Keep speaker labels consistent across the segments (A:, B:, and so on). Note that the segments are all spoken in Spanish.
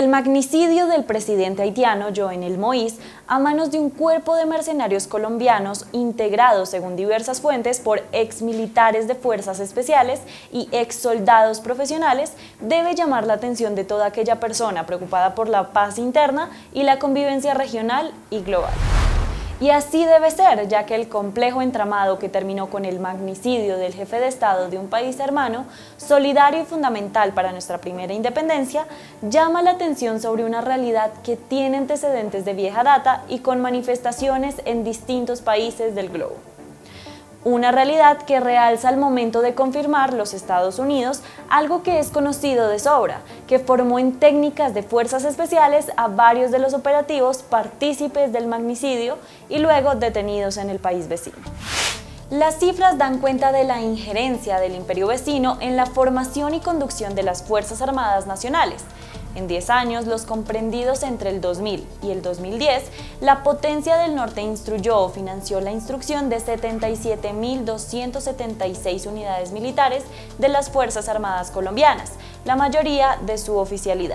A: El magnicidio del presidente haitiano Jovenel Moïse a manos de un cuerpo de mercenarios colombianos integrados, según diversas fuentes, por exmilitares de fuerzas especiales y exsoldados profesionales, debe llamar la atención de toda aquella persona preocupada por la paz interna y la convivencia regional y global. Y así debe ser, ya que el complejo entramado que terminó con el magnicidio del jefe de Estado de un país hermano, solidario y fundamental para nuestra primera independencia, llama la atención sobre una realidad que tiene antecedentes de vieja data y con manifestaciones en distintos países del globo. Una realidad que realza al momento de confirmar los Estados Unidos algo que es conocido de sobra, que formó en técnicas de fuerzas especiales a varios de los operativos partícipes del magnicidio y luego detenidos en el país vecino. Las cifras dan cuenta de la injerencia del imperio vecino en la formación y conducción de las Fuerzas Armadas Nacionales. En 10 años, los comprendidos entre el 2000 y el 2010, la potencia del norte instruyó o financió la instrucción de 77.276 unidades militares de las Fuerzas Armadas colombianas, la mayoría de su oficialidad.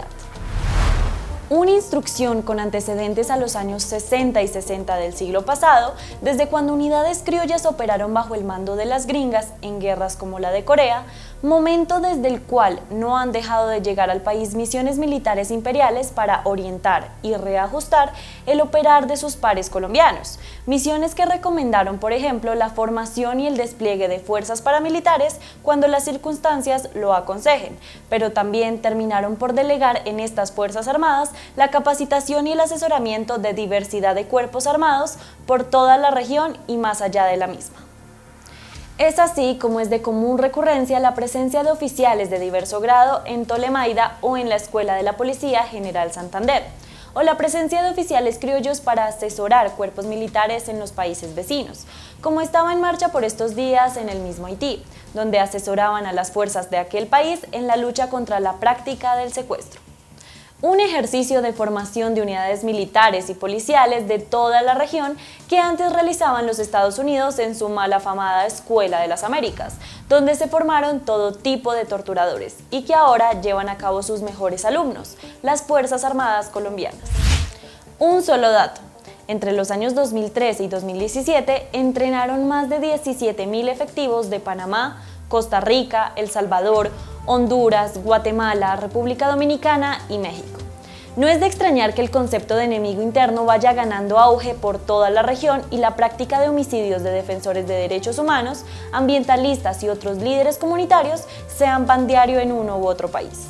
A: Una instrucción con antecedentes a los años 60 y 60 del siglo pasado, desde cuando unidades criollas operaron bajo el mando de las gringas en guerras como la de Corea, momento desde el cual no han dejado de llegar al país misiones militares imperiales para orientar y reajustar el operar de sus pares colombianos, misiones que recomendaron, por ejemplo, la formación y el despliegue de fuerzas paramilitares cuando las circunstancias lo aconsejen, pero también terminaron por delegar en estas Fuerzas Armadas la capacitación y el asesoramiento de diversidad de cuerpos armados por toda la región y más allá de la misma. Es así como es de común recurrencia la presencia de oficiales de diverso grado en Tolemaida o en la Escuela de la Policía General Santander, o la presencia de oficiales criollos para asesorar cuerpos militares en los países vecinos, como estaba en marcha por estos días en el mismo Haití, donde asesoraban a las fuerzas de aquel país en la lucha contra la práctica del secuestro. Un ejercicio de formación de unidades militares y policiales de toda la región que antes realizaban los Estados Unidos en su mal afamada Escuela de las Américas, donde se formaron todo tipo de torturadores y que ahora llevan a cabo sus mejores alumnos, las Fuerzas Armadas colombianas. Un solo dato. Entre los años 2013 y 2017 entrenaron más de 17.000 efectivos de Panamá, Costa Rica, El Salvador, Honduras, Guatemala, República Dominicana y México. No es de extrañar que el concepto de enemigo interno vaya ganando auge por toda la región y la práctica de homicidios de defensores de derechos humanos, ambientalistas y otros líderes comunitarios sean pan diario en uno u otro país.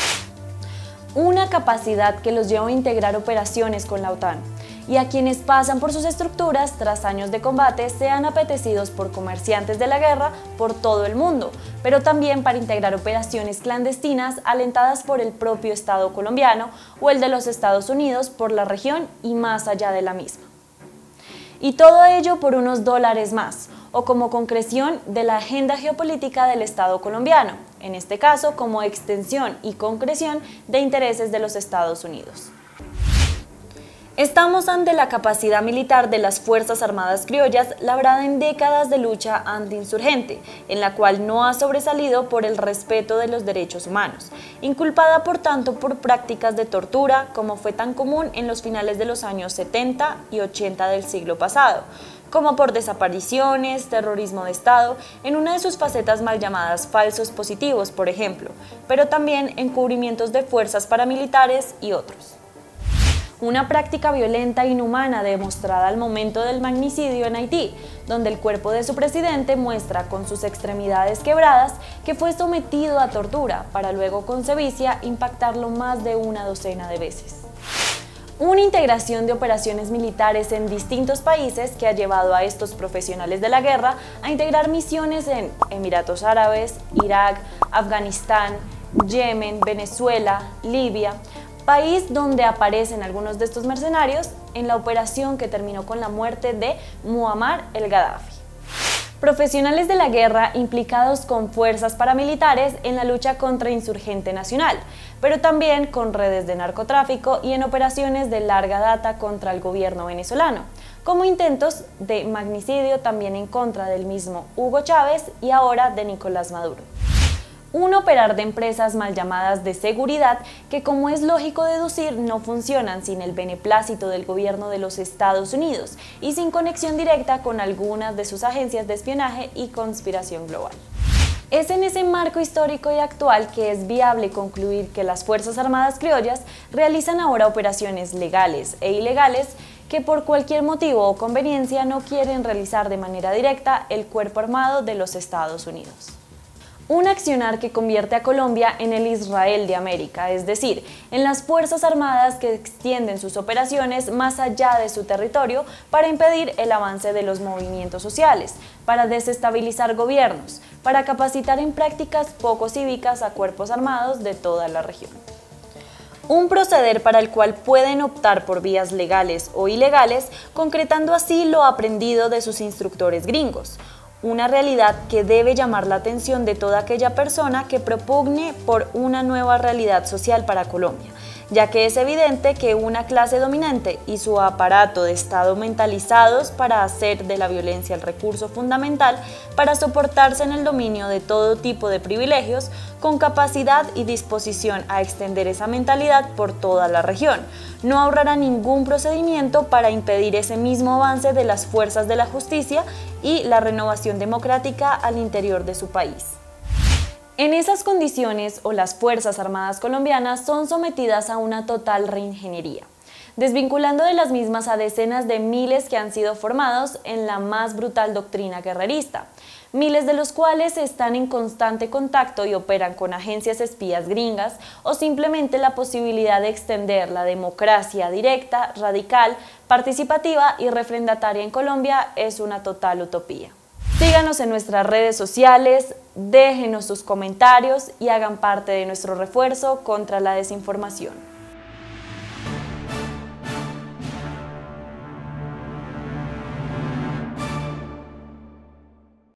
A: Una capacidad que los lleva a integrar operaciones con la OTAN, y a quienes pasan por sus estructuras tras años de combate sean apetecidos por comerciantes de la guerra por todo el mundo, pero también para integrar operaciones clandestinas alentadas por el propio Estado colombiano o el de los Estados Unidos por la región y más allá de la misma. Y todo ello por unos dólares más, o como concreción de la agenda geopolítica del Estado colombiano, en este caso como extensión y concreción de intereses de los Estados Unidos. Estamos ante la capacidad militar de las Fuerzas Armadas criollas labrada en décadas de lucha antiinsurgente, en la cual no ha sobresalido por el respeto de los derechos humanos, inculpada por tanto por prácticas de tortura, como fue tan común en los finales de los años 70 y 80 del siglo pasado, como por desapariciones, terrorismo de Estado, en una de sus facetas mal llamadas falsos positivos, por ejemplo, pero también encubrimientos de fuerzas paramilitares y otros. Una práctica violenta e inhumana demostrada al momento del magnicidio en Haití, donde el cuerpo de su presidente muestra con sus extremidades quebradas que fue sometido a tortura para luego con sevicia impactarlo más de una docena de veces. Una integración de operaciones militares en distintos países que ha llevado a estos profesionales de la guerra a integrar misiones en Emiratos Árabes, Irak, Afganistán, Yemen, Venezuela, Libia, país donde aparecen algunos de estos mercenarios en la operación que terminó con la muerte de Muammar el-Gaddafi. Profesionales de la guerra implicados con fuerzas paramilitares en la lucha contra insurgente nacional, pero también con redes de narcotráfico y en operaciones de larga data contra el gobierno venezolano, como intentos de magnicidio también en contra del mismo Hugo Chávez y ahora de Nicolás Maduro. Un operar de empresas mal llamadas de seguridad que, como es lógico deducir, no funcionan sin el beneplácito del gobierno de los Estados Unidos y sin conexión directa con algunas de sus agencias de espionaje y conspiración global. Es en ese marco histórico y actual que es viable concluir que las Fuerzas Armadas criollas realizan ahora operaciones legales e ilegales que por cualquier motivo o conveniencia no quieren realizar de manera directa el Cuerpo Armado de los Estados Unidos. Un accionar que convierte a Colombia en el Israel de América, es decir, en las Fuerzas Armadas que extienden sus operaciones más allá de su territorio para impedir el avance de los movimientos sociales, para desestabilizar gobiernos, para capacitar en prácticas poco cívicas a cuerpos armados de toda la región. Un proceder para el cual pueden optar por vías legales o ilegales, concretando así lo aprendido de sus instructores gringos. Una realidad que debe llamar la atención de toda aquella persona que propugne por una nueva realidad social para Colombia, ya que es evidente que una clase dominante y su aparato de Estado mentalizados para hacer de la violencia el recurso fundamental para soportarse en el dominio de todo tipo de privilegios, con capacidad y disposición a extender esa mentalidad por toda la región, no ahorrará ningún procedimiento para impedir ese mismo avance de las fuerzas de la justicia y la renovación democrática al interior de su país. En esas condiciones, las Fuerzas Armadas colombianas son sometidas a una total reingeniería, desvinculando de las mismas a decenas de miles que han sido formados en la más brutal doctrina guerrerista, miles de los cuales están en constante contacto y operan con agencias espías gringas o simplemente la posibilidad de extender la democracia directa, radical, participativa y refrendataria en Colombia es una total utopía. Síganos en nuestras redes sociales, déjenos sus comentarios y hagan parte de nuestro refuerzo contra la desinformación.